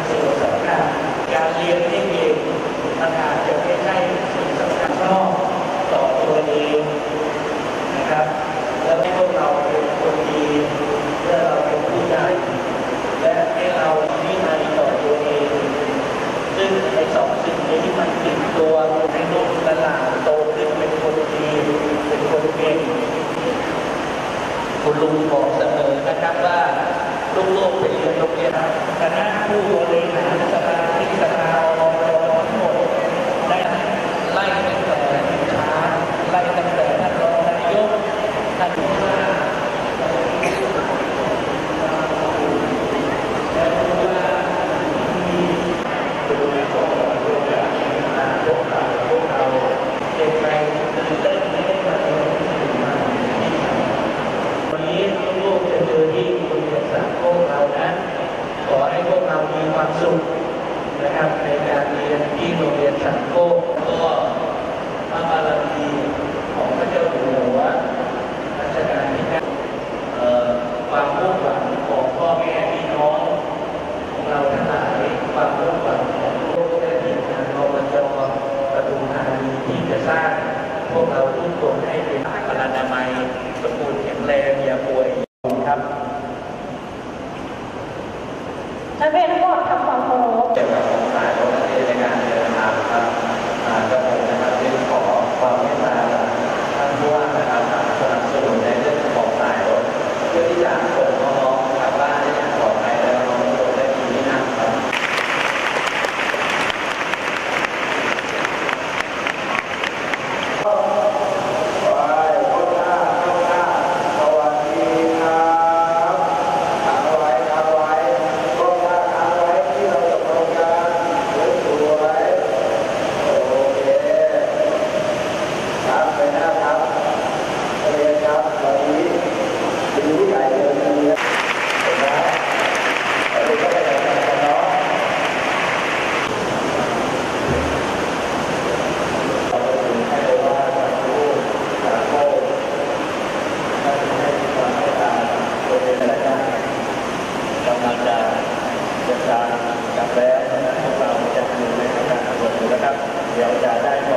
สิ่งสำคัญการเรียนที่เองมันอาจจะไม่ใช่สิ่งสำคัญนอกต่อตัวเองนะครับแล้วให้พวกเราเป็นคนดีเมื่อเราเป็นผู้ใหญ่และให้เราวินัยต่อตัวเองซึ่งในสองสิ่งนี้ที่มันติดตัวให้ลูกหลานโตขึ้นเป็นคนดีเป็นคนเก่งคุณลุงบอกเสมอนะครับว่าลูกๆไปเรียนโรงเรียนคณะผู้บริหารสมาชิกสภาอบจทั้งหมดได้ไล่ตั้งแต่ช้าไล่ตั้งแต่ท่านรองนายกท่านผู้ว่าขอให้พวกเรามีความสุขนะครับในการเรียนที่โรงเรียนสังโก้ก็พระบารมีของพระเจ้าอยู่หัวรัชกาลที่9ความมุ่งหวังของพ่อแม่พี่น้องของเราทั้งหลายความมุ่งหวังของโลกและทีมงานอบจ.ปทุมธานีที่จะสร้างพวกเราทุกคนให้เป็นพลานามัยสมบูรณ์แข็งแรงอย่าป่วยครับนักเรียนทั้งหมดทำความเคารพเกี่ยวกับของสายของนักเรียนในการเดินทางครับก็ผมนะครับที่ขอความเมตตาท่านผู้ว่านะครับสนับสนุนในเรื่องของสายรถเพื่อที่จะส่งน้องๆกลับบ้านได้อย่างปลอดภัยและน้องๆได้ดีที่นั่งครับกลับแล้วพวกเราจะอยู่ในการอบรมนะครับเดี๋ยวจะได้